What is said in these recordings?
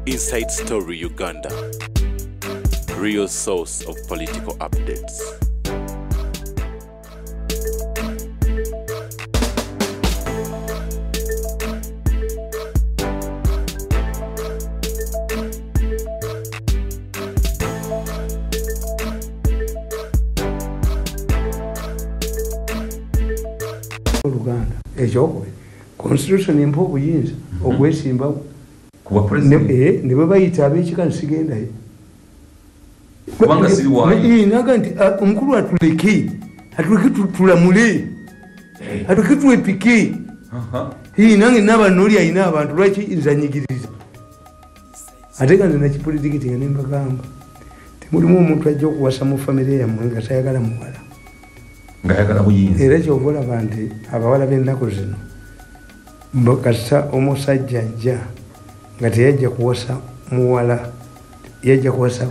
Inside Story Uganda, real source of political updates. Uganda, ejokowe constitution impo buyinza ogwesimba kuba president ne bayita abekika nsigenda kubanga siri wayi naga nti omukulu atuleke tulamule atuke tuepike nange nabanoli ayina abantu lwaki nzanyigiriza ate nga nze nakipolitikiti nga nembagamba temulimu omuntu ajja okuwasa mu famire yammwe nga tayagala muwala ngayagala buyinza era kyovola banti abawala b'ennaku zino mbakasa omusajja ajja nga teyajja kuwasa muwala yajja kuwasa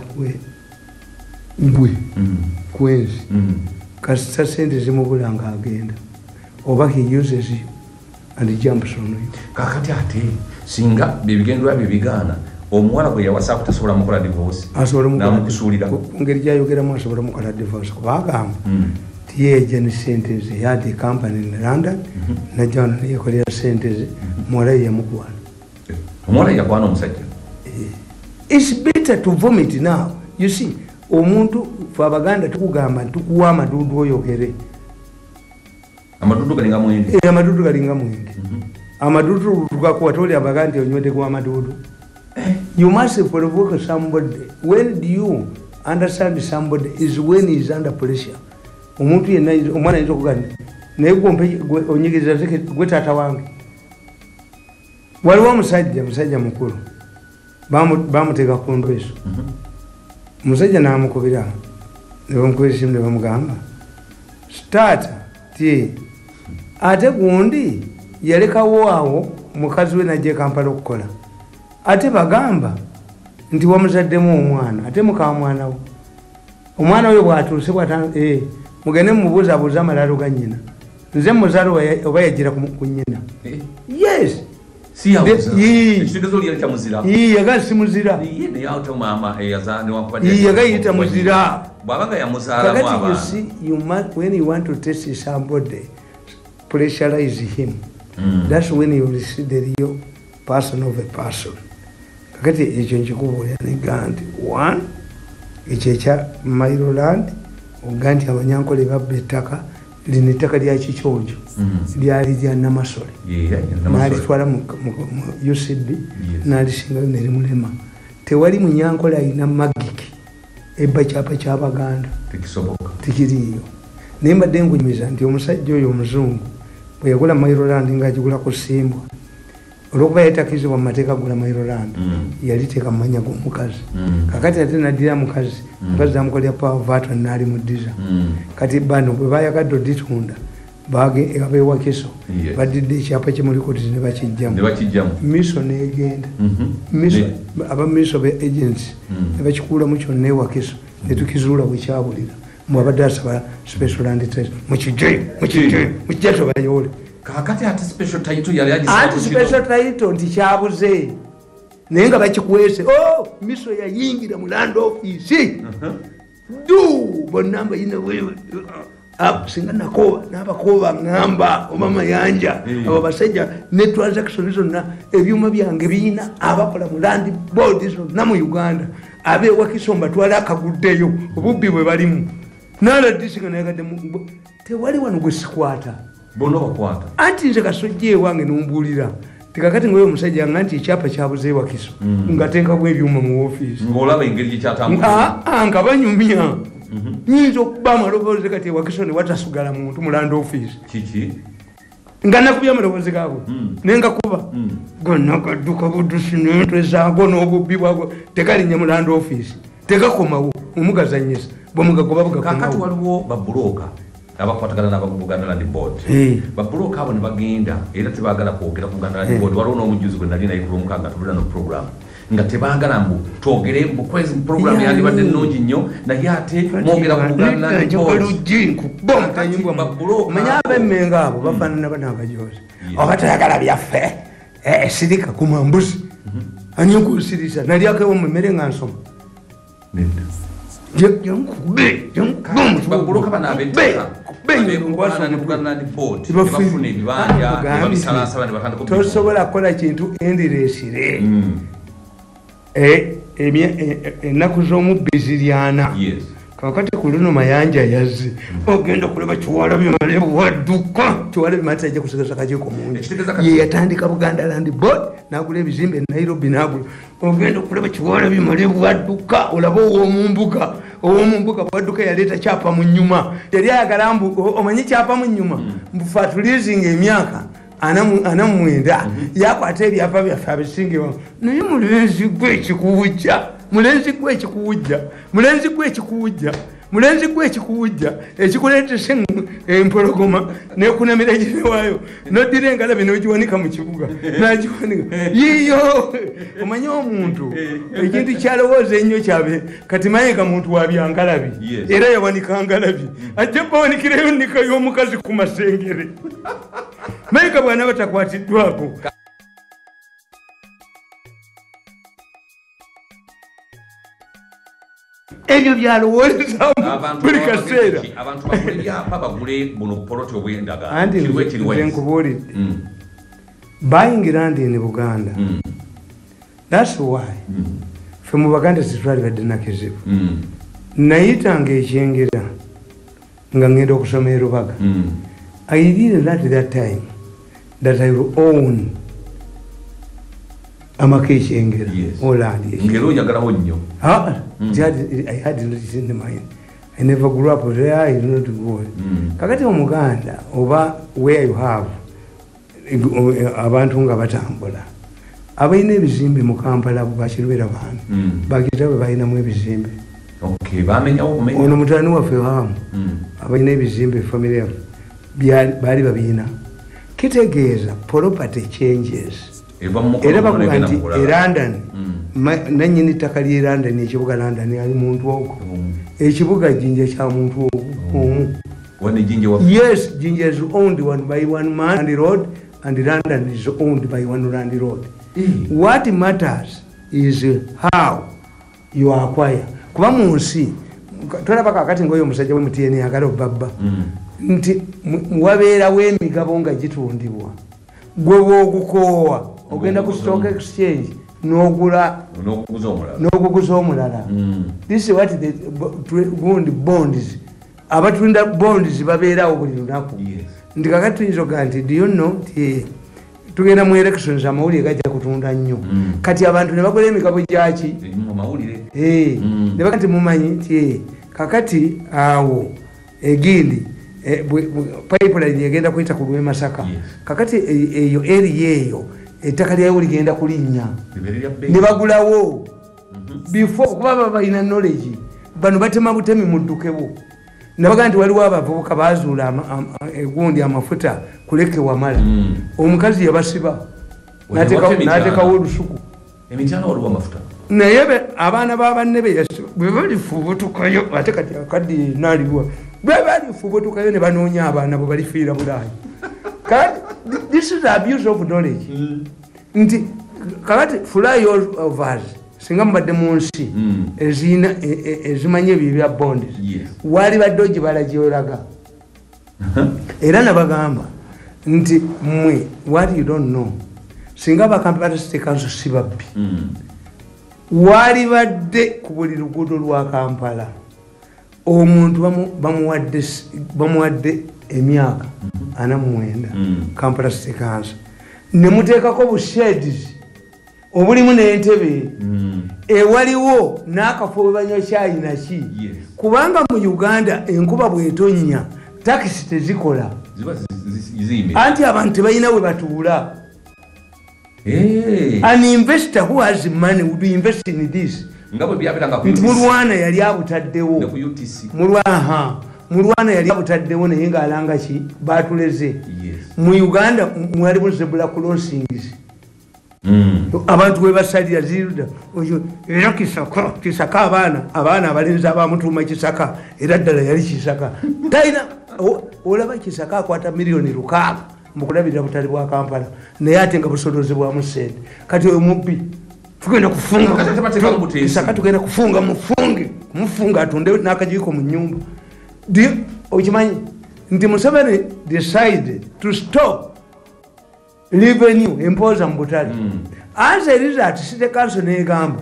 gwe kwenzi kasita sente zimubula nga agenda oba he uses you and jumps on you. Kakati ate singa bibigendwa bibigaana omuwala bwe yawasa kutasobola mukola divorce namukusuulira ngeri gyayogeramu asobola mukola divorce kubagamba tiyeja ni sentence yadi company in London na jana yekolera sentence muwala yamukwana omuwala yakwana omusajja. It's better to vomit now. You see omuntu fabaganda tukugamba tukuwa amadudu oyogere amadudu galinga mwenge amadudu galinga mwenge amadudu tukakuwa toli abaganda onywede kwa amadudu. You must provoke somebody. When do you understand somebody is when he is under pressure. Omuntu yenna omwana yinza okugamba naye gompe onyigiriza zeke gwe taata wange. Waliwo musajja mukulu bamuteeka ku ndweso musajja n'amukubira ne bamukubira esimu ne bamugamba starta ti ate gundi yalekawo awo mukazi we najja Kampala okukola ate bagamba nti wamuzaddemu omwana ate mukamwana we omwana we bwatuuse mugende mumubuuzabuuza amalalo ga nnyina nze muzaalo oba yagira ku nnyina. Yes yaga simuzira yagayita muzira. When you want to test somebody, pressurize him. That's when you will see the real person of a person. Kakati ekyo nkikubuulira negamba nti one ekyo ekya Maryland oga nti abanyankole babba ettaka lino ettaka lya kikyonjo lyali lya Namasole n'alitwala mu UCB n'alisingayo ne limulema. Tewali munyankole alina magiki ebba kyapa ky'Abaganda tekiriiyo. Naye mbadde nkunyumiza nti omusajja oyo omuzungu bwe yagula Maryland ng'agigula ku Simbwa olwokuba yatakizibwa mu mateeka agula Maryland yaliteeka mu manya g'omukazi. Kakati ate naddira mukazi amukolera power vat n'alimuddiza. Kati bano bwe bayagadde oditunda abeewakiso badidde ekyapa kyemulikoti ne bakijjamu miso negenda aba miso be agency ne bakikuulamu kyonna ewakiso ne tukizuula bwe kyabulira mwabadde asaba special land test mukijja tobayole. Kakati ate special title yali ati special title nti kyabuze naye nga bakikwese miso yayingira mu land office bonna mbayina singa nakoba n'abakoba ngamba oba mayanja abo basajja ne transaction zonna ebyuma byange biina abakola mu land board zonna mu Uganda abeewakiso mbatwala akaguddeyo obubbi bwe balimu n'aladdisinga nayagadde tewali wano gwe sikwata bono bakwata anti nze kasojja ewange n'ombuulira tekakati ngoyo omusajja nga nti ekyapa kyabuze ewakiso ngateekako ebyuma mu ofiisi ng'olaba engeri gyekyatambula nga banyumya nyinza okuba amaloboozi kati ewakiso ne watasugala muntu mu land office kiki nga nakubya amaloboozi gaabwe naye nga kuba gonna gadduka buddusi n'entwe zaago n'obubbi bwago tegalinnya mu land office tegakomawo omugazanyisa bwemugagoba bugakomawo. Kakati waliwo babulooka abakwatagana n'Abaganda Land Board babulooka abo ne bagenda era tebaagala kwogera ku Buganda Land Board. Waliwo n'omujuzi gwe nali naye ku Lwomukaaga tulina no program nga tebaagala mbu twogere bukwezi program yandibadde nnungi nnyo naye ate mwogera ku Buganda Land Board. Manya ab'emmengo abo bafaanana bana abajozi oba toyagala byaffe sirika ku mambuzi ani nkusirisa nali akawo mmere nga nsoma tosobola kukola kintu endiresire ennaku z'omubbi ziryana kakati ku luno mayanja yazze ogenda kulaba Kiwalabi Malevu wadduka Kiwalabi Malevu ajja kusigasa kakiiko mungi ye yatandika Buganda Land Board n'agula ebizimbe Nairobi n'agula ogenda kulaba Kiwalabi Malevu wadduka olaba ow'omumbuga wadduka yaleeta kyapa mu nnyuma yali ayagala mbu omanyi kyapa mu nnyuma mbufa tulizinga emyaka 49 yakwata ebyapa byaffe abisingewo naye mulenzi gwe ekikuwujja ekikuleetese empologoma nekunamira ginewayo noddira engalabi nogiwanika mu kibuga nagiwanika yiyo omanyi omuntu ekintu kyalowooza ennyo kyabe kati mayega muntu wabyangalabi era yawanika ngalabi ajja bawanikirayo nika y'omukazi ku masengere mayega bwana batakwatiddwako ebyo byalowooza buli kaseera abantu bagule byapa bagule buno poloti obwendaga anti nkubuulidde buying land in Buganda that's why fe mu Baganda sitwali badde nakizibu nayitanga ekyengera nga ngenda okusoma e Rubaga I didn't at that time that I will own amakeshi engera Holland ngero nyagalaho nnyo I had it in the mind. I never grew up there. I did not go. Kakati omuganda oba where you have abantu nga batambula abayina ebizimbe mu Kampala bakirwera bana bagitawe bayina mu ebizimbe okay bamenya ono mutani waffe hamu abayina ebizimbe family bali babina kitegeeza property changes era bakuga nti London nanyini ttaka ly'e London ekibuga London ali muntu ogwo ekibuga Jinja kya muntu ogwo yes Jinja is owned by one man and the road and London is owned by one land road what matters is how you acquire kuba mu nsi tolaba kakati ngoyo omusajja w'emutieni agala obabba nti wabeerawo emigabo nga gitundibwa gwe w'ogukoowa ogenda ku stock exchange n'okuguza omulala this is what the bonds abatunda bonds babeerawo buli lunaku nti kakati tuyinza oga nti do you know tugenda mu elections amawulire gajja kutunda nnyo kati abantu ne bakola emigabo gyaki ne baga nti mumanyi nti kakati awo egindi pipeline egenda kuyita ku lw'e Masaka kakati eyo area eyo ettaka lyayo ligenda kulinnya ne bagulawo before kuba balina knowledge bano batema butemi muddukebo nabaga nti waliwo abavubuka bazuula egundi amafuta kuleke wamala omukazi yabasiba n'ateekawo olusuku emityana waliwo amafuta naye abaana b'abanne bwe balifubutukayo ate kati akaddi naaliwa bwe balifubutukayo ne banoonya abaana bwe balifiira bulaayi this is abuse of knowledge nti kakati fly of us singa mubadde mu nsi ezimanye ebyo ebya bonds wali badde ogibala gyolaga era nabagamba nti mmwe what you don't know singa bakampala City Council si babbi wali badde ku buli luguudo lwa Kampala omuntu bamuwadde emyaka 49 Kampala City Council ne muteekako busheds obulimu n'entebe ewaliwo n'akafo we banywa kyayi naki kubanga mu Uganda enkuba bw'etonnya takisi tezikola anti abantu tebalina we batuula an investor who has money would invest in this mulwana yali abutaddewo mulwana yali abutaddewo naye ng'alanga ki batuleze mu Uganda mwalimu zebula crossings abantu we basalira ziruda era kisaka abaana abalinzi abamutuuma kisaka era ddala yali kisaka talina olaba kisaka akwata miliyoni 6 mu kulabirira butali bwa Kampala naye ate nga busolozebwamu sente kati oyo mubbi tugenda kufunga kisaka tugenda kufunga mufunge kumufunga atonde nakajiko mu nyumba okimanyi nti Museveni decided to stop revenue imposa mu Butale. As a result, City Council negamba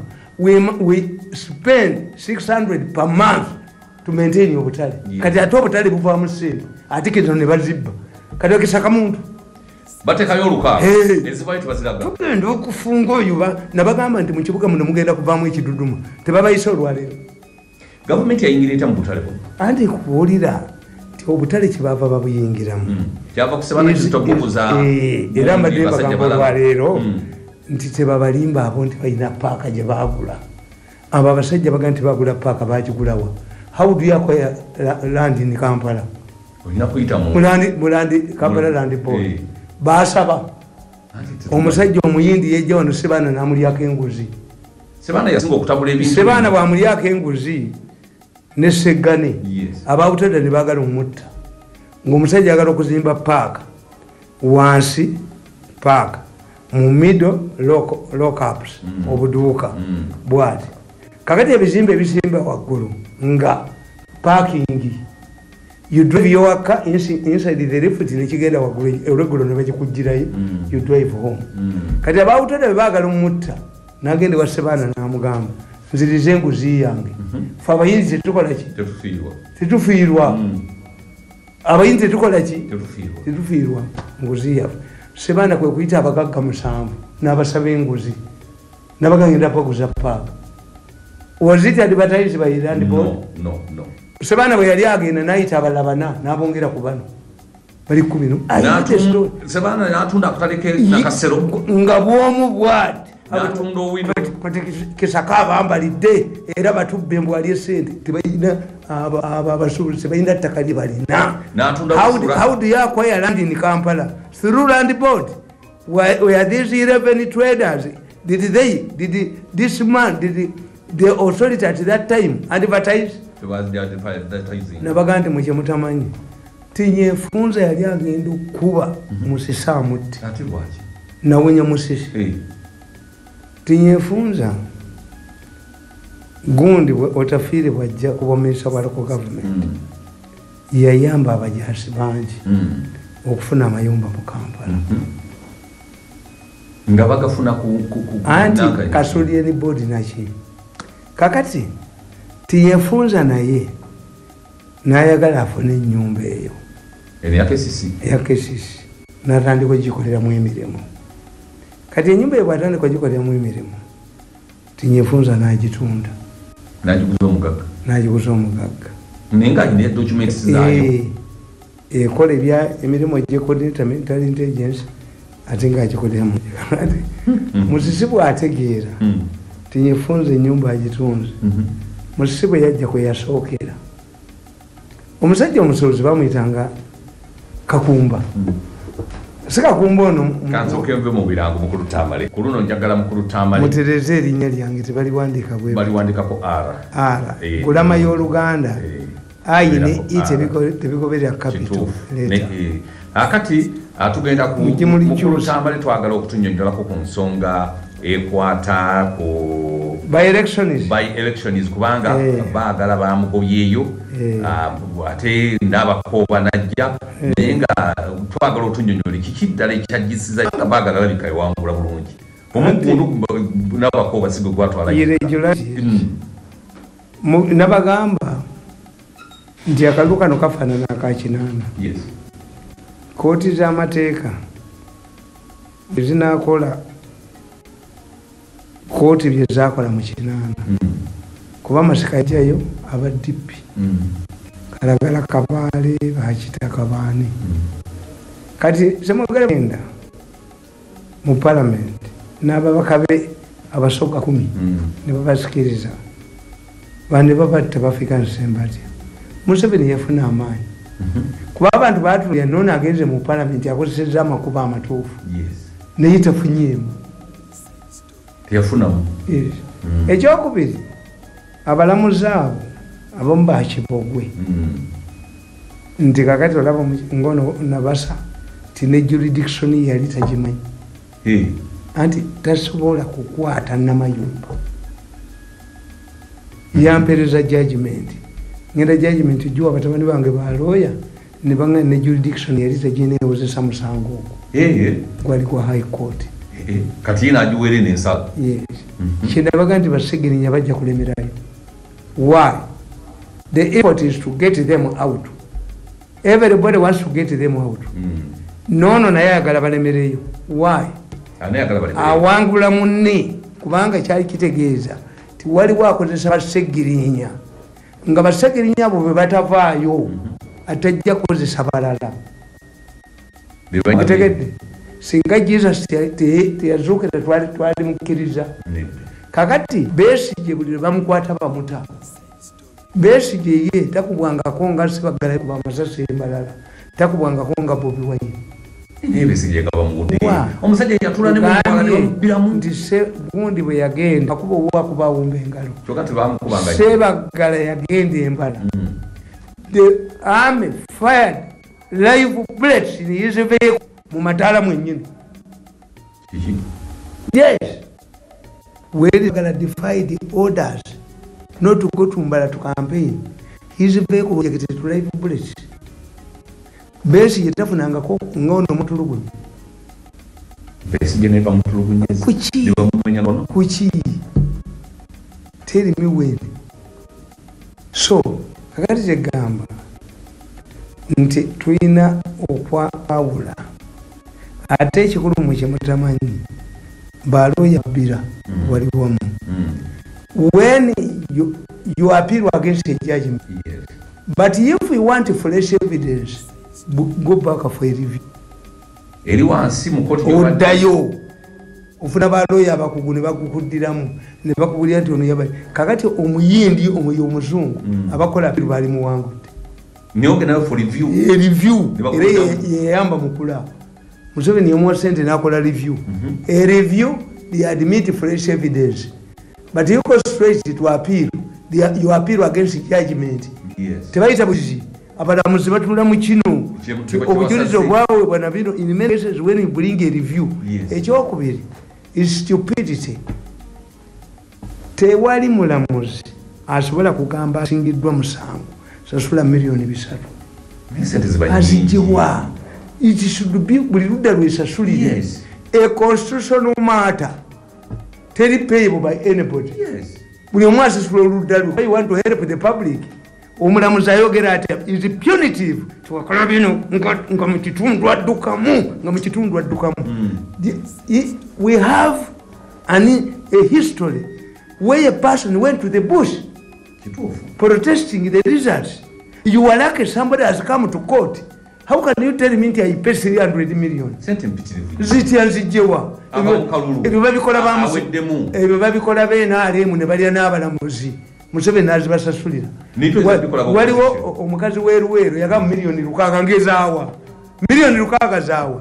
we spend 600 per month to maintain your Butale. Kati ate Butale buva mu sente ate kino ne bazibba kati okisaka muntu batekayo oluka ezibaite baziraga tugenda okufunga oyo nabagamba nti mu kibuga muno mugenda kuvaamu ekiduduma tebabayise olwaleero gavumenti yayingirira mu Butale anti kubuulira ti Obutale kibava babuyingiramu kyava kusebana ekitokubuza era mbadde bagamba olwaleero nti tebabalimba abo nti balina paaka gye baagula abo abasajja baga nti bagula paaka bagigulawa how do you acquire land in Kampala olina kuyita mulandi Kampala land board basaba omusajja omuyindi yejja wano Sebana namulyako enguzi Sebana yasinga okutabula ebintu Sebana bwamulyako enguzi ne Segane abawutada ne baagala omutta ng'omusajja agala okuzimba paaka wansi paaka mu middle lockups obuduuka bwati kakati ebizimbe ebisimba waggulu nga parking you drive your car inside the lift nekigenda waggulu olweggulo ne bagikugirayo you drive home kati abawutada be baagala omutta nagende wa Sebana namugamba nzirize enguzi yange fe abayinzi tetukola ki tetufiirwa abayinzi tetukola ki tetufiirwa nguzi yaffe Sebana kwe kuyita abagagga 7 n'abasaba enguzi n'abagagenda pakuza paaka was it advertised by land board? No. Sebana bwe yali agenda n'ayita abalabana n'abongera ku bano bali 10 Sebana n'atunda akutaleke nakasero nga bwomu bwati n'atunda owino kisaka abambalidde era batubbe mbwali esente tebalina abasuubuzi tebalina ttaka libalina. How do you acquire land in Kampala? Through land board. Were these 11 traders, did this man, did the authority at that time advertise? It was the advertising. Nabagante mwe mutamanyi tinyefunza yali agenda okuba musisa muti ati bwaki nawenya musisi tinyefunza gundi otafire bwajja kubomesa baloko government yayamba abajasi bangi okufuna amayumba mu Kampala nga bagafuna ku anti Kasolieni board naki kakati tinyefunza naye nayagala afune ennyumba eyo yakesisi natandika gikoleramu emirimu kati ennyumba eyo bwatandika gikoleramu emirimu tinyefunza nagitunda nagiguza omugagga ekola emirimu mental intelligence ate ngaagikoleramu musisi bwategeera tinyefunza ennyumba agitunze musisi bwe yajja kweyasookera omusajja omusuubuzi bamuyitanga Kakumba sikakumba ono kanzokemve mu birango mukulu tamale kuluno njagala mukulu tamale mutereze erinnya lyange tebaliwandika bwe baliwandikako R kulama y'Oluganda ayine tebigoberera capital akati atugenda ku mukulu tamale twagala okutunyonjolako ku nsonga ekwata ku by elections kubanga baagala bamugobyeyo ate n'abakoba najja naye nga twagala otunyonyola kiki ddala ekyajjisiza nga baagala labika ewangula bulungi omukundu n'abakoba sigo gwatwala nabagamba nti akalulu kano kafaanana akakinana kooti z'amateeka ezinakola kooti bye zakola mu kinana kuba amasikajayo aba DP Kalagala Kabaale bakita Kabaani kati semwagala genda mu parliament n'ababaka be abasoka 10 ne babasikiriza bane babatta African Assembly Museveni yafuna amaanyi kuba abantu batulya none agenze mu parliament yakozeseza amakuba amatuufu naye tafunyeemu yafunamu ekyokubiri abalamuzi abo abamu bakibogwe nti kakati olaba ngono nabasa tine jurisdiction yali tagimanyi anti tasobola kukwata namayumba yampereza judgment ngenda judgment jua batabani bange ba lawyer ne banga ne jurisdiction yali tegine ozesa musango ogwo gwali kwa high court kati ina ajuwele nensala yes kinabaga nti basegerinya bajja kulemerayo. Why? The effort is to get them out. Everybody wants to get them out. Nono naye ayagala balemereyo. Why? Awangula munne kubanga kyali kitegeeza ti waliwo akozesa basegirinya nga basegirinya abo be batavaayo atajja kukozesa balala. Ategedde singa Jesus teyazuukira twali mukkiriza kakati Besigye buli bamukwata bamuta Besigye ye takubwangako nga sibagala kuba amasasi embalala takubwangako nga Bobi Wine Besigye kabamugude omusajja yatula ne mubiramu nti se gundi bwe yagenda akuba owakuba awumba engalo kyokati bamukubanga sebagala yagenda embala. The army fired live bullets in his vehicle mu mataala mwennyini. Yes, we're gonna defy the orders not to go to Mbala to campaign. His vehicle was to live bullets. Besigye tafunangako ngono mutulugu. Besigye neva mutulugu nyezi. Kuchi? Kuchi? Tell me when. So, kakati kyegamba nti tulina okwawula ate ekikulu mu kyemutamanyi baloya bbira wali wamu. When you appeal against a judgment, yes. But if we want fresh evidence, go back for a review. Odayo ofuna baloya abakugune bakukuddiramu ne bakubulira nti ono yaba kakati omuyindi omuzungu abakola appeal bali muwangudde nyoge nayo for review era yeyamba mukula Museveni yamuwa sente nakola review. A review they admit fresh evidence, but you go straight to appeal. You appeal against judgment. Yes. Tebaita buzi abalamuzi batula mu kino obujulizi obwawe bwana bino in many cases when you bring a review. Ekyokubiri is stupidity. Tewali mulamuzi asobola kugamba asingiddwa musango sasula miliyoni 3 azijiwa. It should be bulirudda lwesasulire. Yes. A constitutional matter teri payable by anybody. Yes. Buli omu asasula oludda lwe. You want to help the public. Omulamuzi ayogera ati is punitive. Twakola bino nga mu kitundu addukamu. We have a history where a person went to the bush protesting the results. You are lucky somebody has come to court. How can you tell me I pay 300 million? Zitianzijewa. Ebyo babikola BNRM ne balya n'abalamuzi. Museveni nazibasasulira. Waliwo omukazi weeruweeru yagamba miliyoni 6 ngezaawa. Miliyoni 6 zaawa.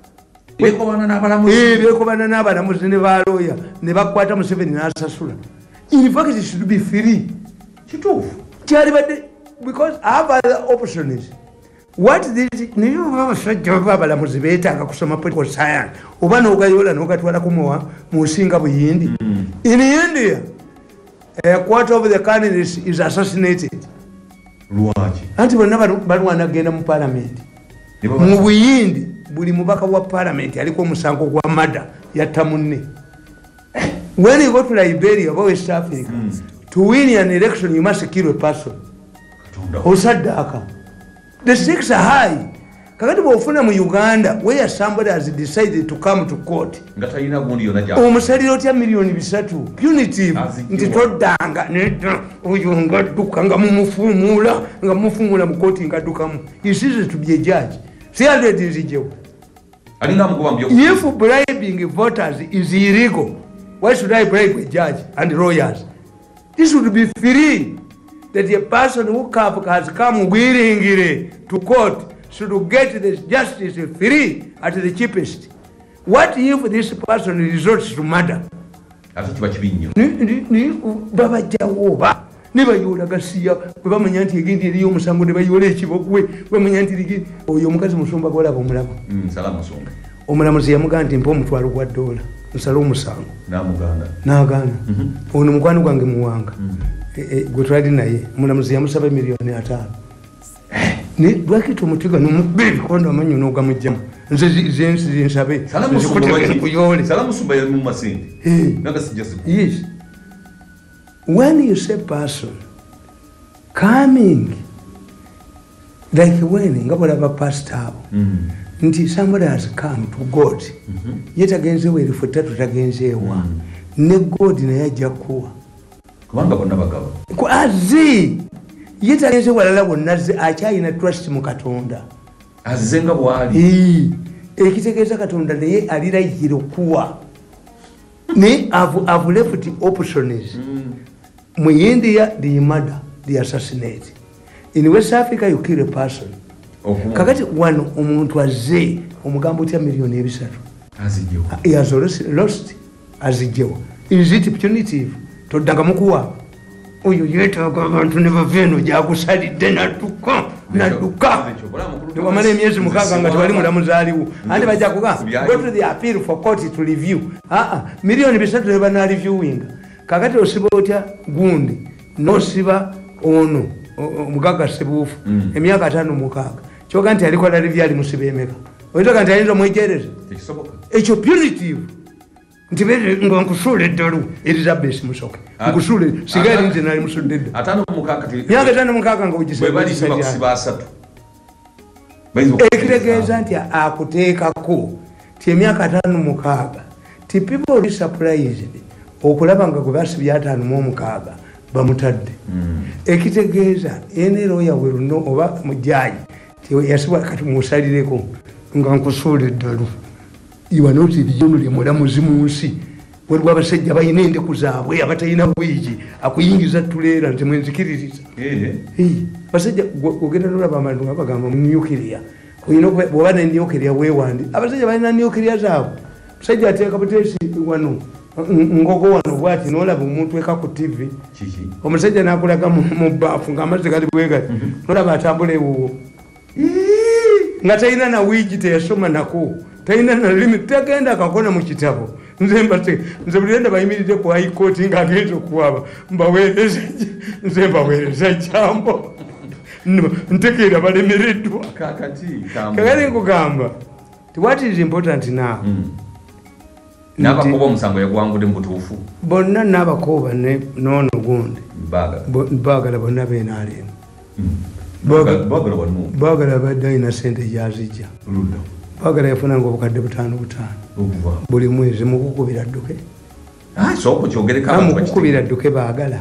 Bekobana n'abalamuzi ne baloya ne bakwata Museveni n'asasula. In fact it should be free. Kituufu. Kyali badde because I have other options. What this niyo basajja babalamuzi beetanga kusoma political science oba n'ogayola n'ogatwala kumuwa mu nsinga buyindi. In India, a quarter of the candidates is assassinated. Lwaki? Anti bonna balwana genda mu parliament. Mu buyindi buli mubaka wa parliament aliko omusango gwa mada yatta munne. When you go to Liberia or West Africa, to win an election you must kill a person. Osadaka. The stakes are high. Kakati bw'ofuna mu Uganda where somebody has decided to come to court. Ngatalina gundi yona ja. Omusaliro otya miliyoni 3. Punitive. Nti toddanga nedda oyo ngadduka nga mumufumula mu court ngaddukamu. He ceases to be a judge. 300 nzijewo. Alina mukuba mbyo. If bribing voters is illegal, why should I bribe a judge and lawyers? This would be free. That a person who has come willingly to court should get the justice free at the cheapest. What if this person resorts to murder? Babajawoba nebayola gasiya bwe bamanya nti egindi eriyo omusango ne bayola ekibogwe bamanya nti ligi oyo omukazi musumba golaba omulaba salama musumba omulamuzi yamugamba nti mpa omutwalo gwa $1 nsala omusango n'agaana ono mukwano gwange muwanga gwe twali naye omulamuzi yamusaba $1,500,000 lwaki tomutiga nomukubira ebikondo amanyi n'ogamugjamu nze nsabe salamusumba yali mu masinde yes when you say person coming like when nga bolaba pastor abo nti somebody has come to God yetagenzeewo erifu ttatu tagenzeewa ne God naye ajja kuwa kubanga bonna bagaba azi yetagenze walala bonna azze akyalina trust mu Katonda azze nga bwali ekitegeeza Katonda naye alirayira okuwa ne have left options mu India they murder they assassinate in West Africa you kill a person kakati wano omuntu azze omugambo otya $3,000,000 azijjewo he has lost azijjewo is it punitive toddanga mukuwa oyo yeetaaga abantu ne bava eno gyakusalidde nadduka tewamala emyezi 6 nga tewali mulamuzaaliwo andi bajja kuga go to the appeal for court to review $3,000,000 ne banaliviewinga kakati osiba otya gundi nosiba ono omugaga sebuufu emyaka 5-6 kyoga nti alikola review ali musiba emeka oyitoka nti ayinza omwejereza ekyo punitive nti nga nkusuula eddalu Elizabeth Musoke nkusuule sigari nze nali musudde eddalu myaka 5-6 nga ogisibasatu ekitegeeza nti akuteekako ti emyaka 5-6 ti people be surprised okulaba nga gwe basibye 5-6 bamutadde ekitegeeza ene lawyer will know oba mujaji ti yasibwa kati musalireko nga nkusuula eddalu iwa noti byonule mulamuzi mu nsi waliwo abasajja balina endeku zaabwe abatalina wiigi akuyingiza tuleera nti mwenzikiririza basajja ogenda nolaba abantu nga bagamba nuclear oyina bwoba ne nuclear weewandi abasajja balina nuclear zaabwe musajja ateeka buteesi wano ngogo wano bwati nolaba omuntu eka ku TV omusajja nakulaga mu baafu ng'amazzi gali bwegati nolaba atambula ewuwo nga talina na wiigi teyasoma nako talina na limit tagenda akakona mu kitabo nze buli lwenda bayimiridde ku high court ng'agenza okuwaba nze mbaweereza jambo ntegeera balemereddwa kakati nkugamba what is important now n'abakoba omusango yagwangudde mu butuufu bonna n'abakoba n'ono gundi baagala bonna beenaalemu baagala badde alina sente gyazijja baagala yafunanga obukadde 5 buli mwezi mukukubira dduke mukukubira dduke baagala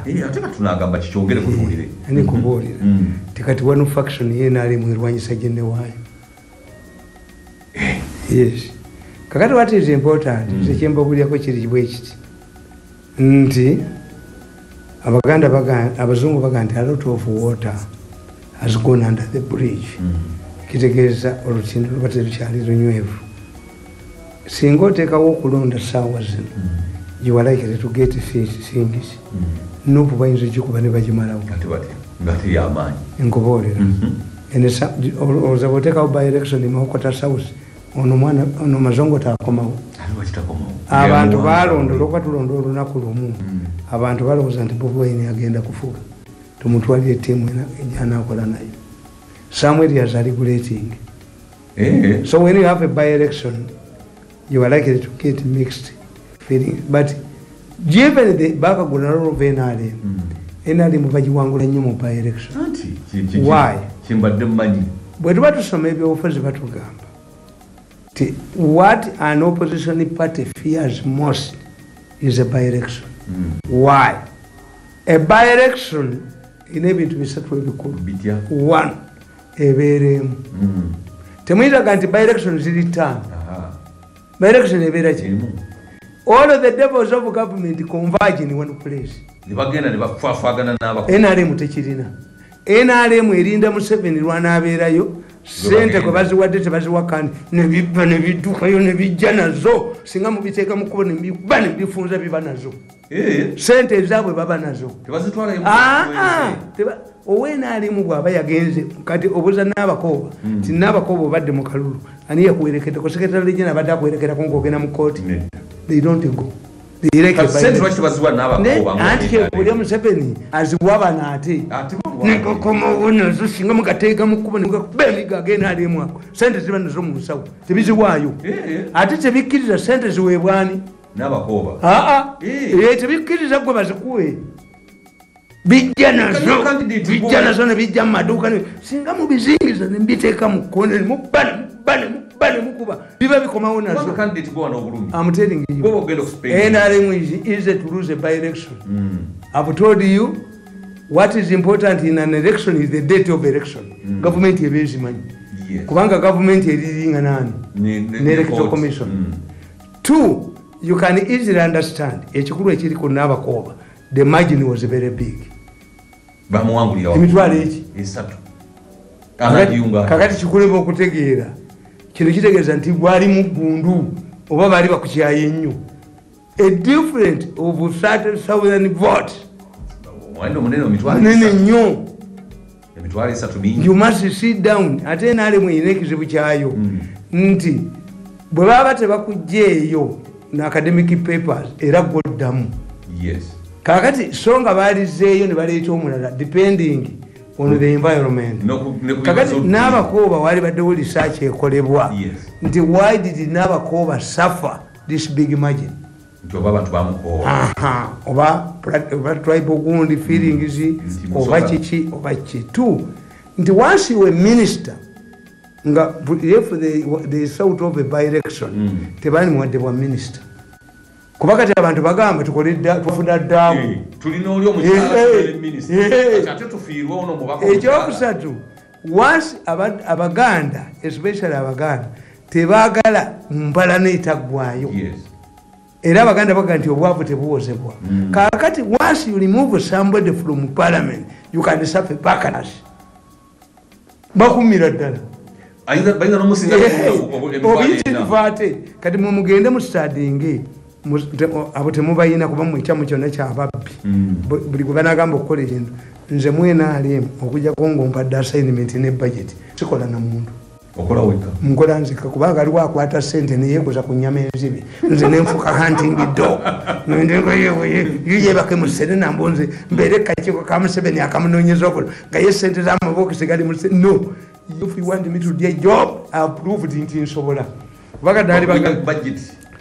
nikubuulira tikati wano faction yenaalemu erwanyisa gyenewaayo yes kakati what is important zekyembabulyako kiri bwe kiti nti abazungu baga nti a lot of water has gone under the bridge kitegeeza olutindo luba terukyali lunywevu singa oteekawo okulonda saawa zino you are likely to get things nopu bayinza ogikuba ne bagimalawo enkuboolera olowooza bwoteekawo by election emawokota south ono mazongo taakomawo abantu balondola okuba tulonda olunaku lumu abantu balowooza nti Bobi Wine agenda kufuga tumutwalire ettiimu egyanakola nayo somewhere he has a regulating so when you have a by-election you are likely to get mixed feelings but given the bakagulalo of NRM bagiwangula nnyo mu by-election why bwe tuba tusoma ebyobufuzi batugamba ti what an opposition party fears most is a by-election why a by-election ina ebintu bisatu ebikulu one ebeeremu temuyitaga nti by-election ziri 5 by-election ebeera kirimu all of the devils of government converge in one place nibagenda nibafaafagana n'abakulu NRM tekirina NRM erinda Museveni lwanabeerayo sente kwe baziwadde tebaziwakani nebibba nebiddukayo nebijja nazo singa mubiteeka mu kkubo nebibba nebifunza biba nazo sente ezaabwe baba nazo ow'NRM bw'aba yagenze kati obuuza n'abakooba ti n'abakooba obadde mu kalulu ani yakuwerekedde ku sekretary general abadde akuwerekerako ng'ogenda mu kooti they don't go. Anti Museveni aziwa bana ate komo zo singa mukateeka mukubo nikubemiga agenda ali mwako sente ziba nazo mu busawo tebiziwaayo ate tebikiriza sente ziweebwani n'abakoba tebikiriza gwe bazikuwe bijja nazo ne bijja mu maduuka singa mubizingiza ne mbiteeka mu kkoona bane mukuba biba bikomawo nazo. I'm telling you, NRM is easy to lose by election. I've told you what is important in an election is the date of election. Government is money. Kubanga government is nani electoral commission. 2, you can easily understand ekikulu ekiri ku Nabakoba, the margin was very big. Emitwalo eki kakati kikuleba okutegeera kino kitegeeza nti gwali mu gundu oba bali bakukyaye nnyo. A different of 30,000 votes munene nnyo. You must sit down. Ate naale mwine ekizibu kyayo nti bwe baba tebakugjeeyo na academic papers era gwaddamu. Kakati so nga baalizeeyo ne baleeta omulala depending on the environment. Kakati Nabakoba wali baddewo research ekolebwa nti why did Nabakoba suffer this big margin? Oba tribal gundi feelings oba kiki oba kitu nti once you were minister nga if the sort of a by-election tebani mwadde bwa minister kuba kati abantu bagamba tufuna ddaamu tulina oli omukyala ate tufiirwe ono mubaka. Ekyokusatu once Abaganda especially Abaganda tebaagala mpala neetaggwayo era Abaganda baga nti obwavu tebuwozebwa. Kakati once you remove somebody from parliament you can suffer backlash. Bakumira ddala obiyitirivaate kati mumugende mu stadinge abo temubayina kuba mwekyamu kyonna kyababbi buli gwe banagamba okukola ekintu. Nze mwena alimu okujjako ng'ompadde assignment ne budget sikola na muntu nkola nzika kubanga aliwo akwata sente neyeekoza ku nnyama enzibi nze nenfuka hunting dog yeyebake mu Serena mbonze mbeere kakiiko ka Museveni akamunoonyeza okola nga ye sente z'amabokisi gali mu no. If you want me to do a job I proved nti nsobola kubanga dali budget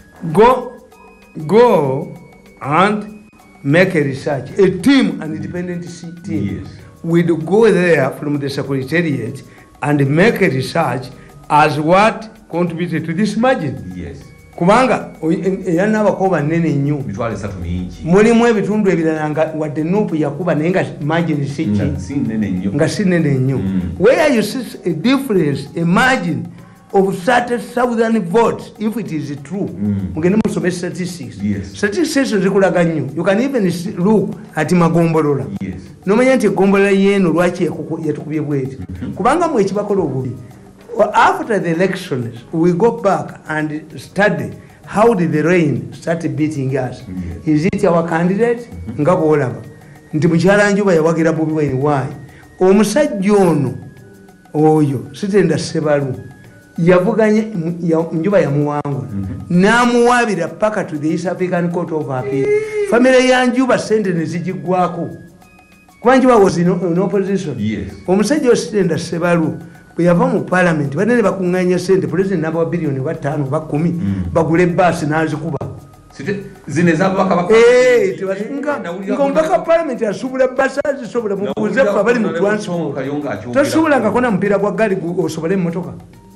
go and make a research. A team, an independent team, will go there from the secretariat and make a research as what contributed to this margin. Kubanga yana Nabakoba nene nnyo mulimu ebitundu ebirala nga wadde Nuupu yakuba naye nga margin nga si nene nnyo. Where you see a difference, a margin of 30,000 votes, if it is true, mugende musome statistics. Statistics zikulaga nnyo. You can even look at Magombolola. Nomanya nti Gombolola yeno lwaki yatukubye bweti kubanga mwe ekibakola obubi. After the elections we go back and study how did the rain start beating us. Is it our candidate? Nga bwolaba nti mukyala Njuba yawagira Bobi Wine. Why? Omusajja ono oyo Sitenda Ssebalu yavuganye Njuba yamuwangula n'amuwaabira paka to the East African Court of Appeal. Family ya Njuba sente ne zigigwako kuba Njuba was in opposition. Omusajja Sitenda Ssebalu bwe yava mu parliament banene bakuŋŋaanya sente president n'aba billioni 5 ba 10 bagula ebbaasi n'azikuba ng'omubaka parliament asuubula bbaasi azisobola mubuuze ffe abali mu transport tosuubula ngakona mupiira gwa ggaali osobole emmotoka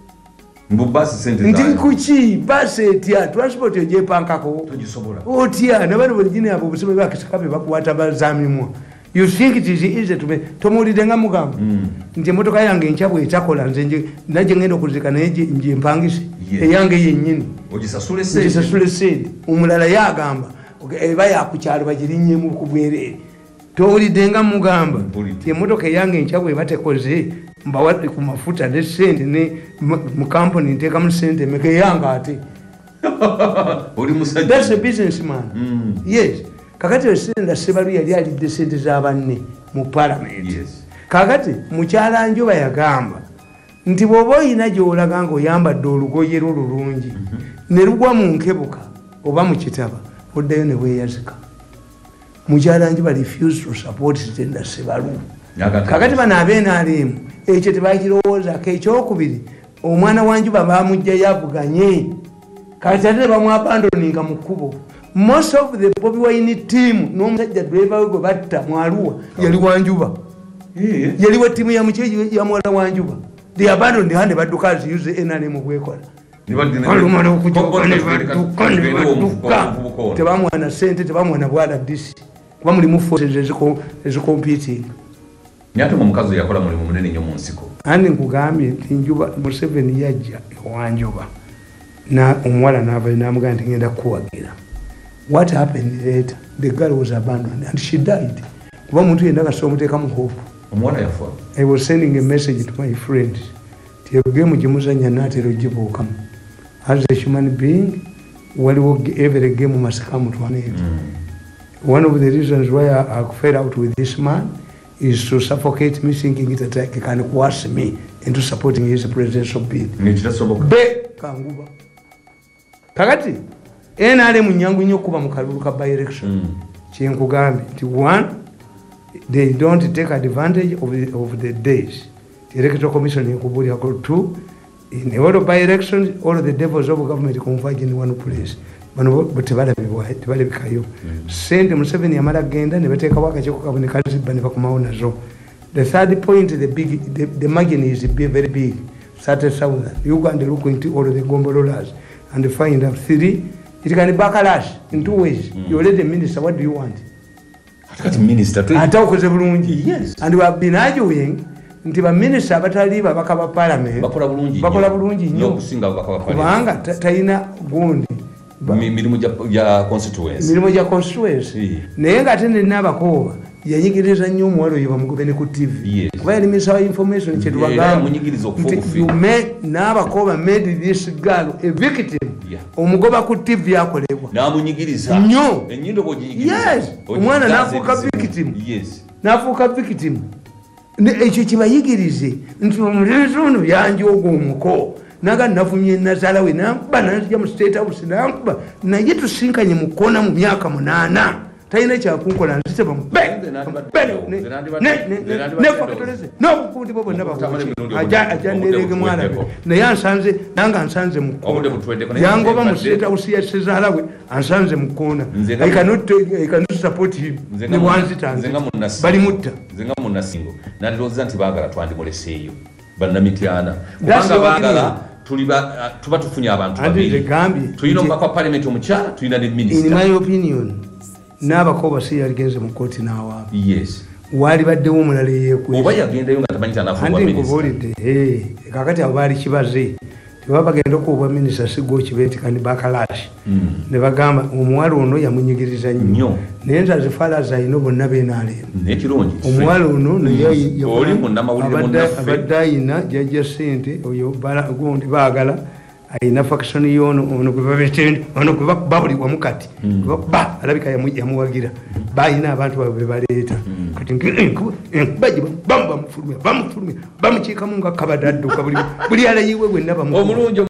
nti kuki baasi etya transport ogyepankako otya nabano boligini abo obusobe bakisakabe bakwata bazamimwa. You think it is easy to make tomulide nga mugamba nti emotoka yange enkya bwetakola nze najje ngenda okuzika naye nje mpangise eyange yennyini ogisasule sente omulala yagamba eba yakukyalo bagirinyemu ku bwereere towulidde nga mugamba nti emotoka eyange enkya bweba tekoze mbawadde ku mafuta ne sente ne mu kampuni nteekamu sente emeka eyange ate. That's a businessman. Yes. Kakati Sitenda Ssebalu yali alidde sente za banne mu parliament. Kakati mukyala Njuba yagamba nti bw'oba oyina gy'olaga ng'oyambadde olugoye lulungi ne lugwa mu nkebuka oba mu kitaba oddayo ne weeyazika. Mukyala Njuba refuse to support Tenda Ssebalu. Kakati bano NRM ekyo tebakirowoozaako. Ekyokubiri omwana wa Njuba bamugjayo avuganye kati ate bamwabandoninga mu kkubo. Most of the Bobi Wine team n'omusajja driver we gwe batta mu Arua yali wa Njuba. Yali wa timu ya mukyala ya mwala wa Njuba. They abandoned hande badduka as use NRM bwekola. Tebamwana sente tebamwana bwala disi kuba mulimu forces ezicompeting. Nyate mu mukazi yakola mulimu munene nnyo mu nsiko. Andi nkugambye nti Njuba Museveni yajja ewa Njuba na omuwala n'ava n'amugamba nti ngenda kuwagira. What happened later? The girl was abandoned and she died. Kuba muntu yenda kasobola omuteeka mu hope. Omuwala yafa. I was sending a message to my friends. Game gimuzanya natero gibukamu. As a human being, every game must come to an end. One of the reasons why I fell out with this man is to suffocate me, thinking it can coerce me into supporting his presidential bid. Be kanguba. Kakati NRM nyangu nnyo kuba mu kalulu ka by election. Kyenkugambye nti one, they don't take advantage of the days. The Electoral Commission in Kuburia got 2. In all of by-elections, all of the devils of government converge in one place. But Tebale Bikayo. Send Museveni Yamada Genda, never take a walk at Yokoka Banibakumaona Zo. The third point, the margin is very big. 30,000. You can look into all of the Gombololas and find out 3. It can be backlash in 2 ways. You already the minister, what do you want? Minister, yes. And we have been arguing. Nti ba minister abataliba bakaba parliament bakola bulungi nnyo okusinga bakaba kubanga talina gundi mirimu ya constituency naye nga tende n'abakooba yanyigiriza nnyo omuwala oyo bamugobene ku TV kuba yali minister wa information kyetubagamba n'abakooba made this girl a victim omugoba ku TV akolebwa n'amunyigiriza nnyo ennyindo bw'oginyigiriza omwana n'afuuka victim ekyo kibayigirize nti omulenzi ono yanjooga omuko naga navumye nazaala we nankuba nanzija mu state house nankuba naye tusinkanye mu kkoona mu myaka 8 talina kyakunkola nzite n'obukundi bwo bonna ajja nerege mwana we naye ansanze nange ansanze mu kkoona yangoba mu state house ya sezaala we ansanze mu kkoona I cannot support him ne bwanzitanze bali mutta nzenga munnasingo nalirowooza nti baagala twandimuleseeyo bannamityana kubanga baagala tuba tufunye abantu babiri tulina omubaka wa parliament omukyala tulina ne minister. In my opinion n'abakooba si yaligenze mu kooti n'awaabo. Yes. Wali baddewo omulala eyeekwesa oba yagendayo nga tamanyi tanafuubwa minisita. Kakati abo baali kibaze tebaba bagenda okuubwa minisita sigwa okibeetika ne bakalashi ne bagamba omuwala ono yamunyigiriza nnyo naye nti azifalaza ayina bonna beenaaleemu nekirungi omuwala ono abadde ayina jjajja ssente oyo gundi baagala ayina faction yono ono gwe babetende ono gwe babulibwa mukati ba alabika yamuwagira bayina abantu babe baleeta kati baji bamufulumya bamukiikamu nga kabadaddo buli alayiwe bwenna bamu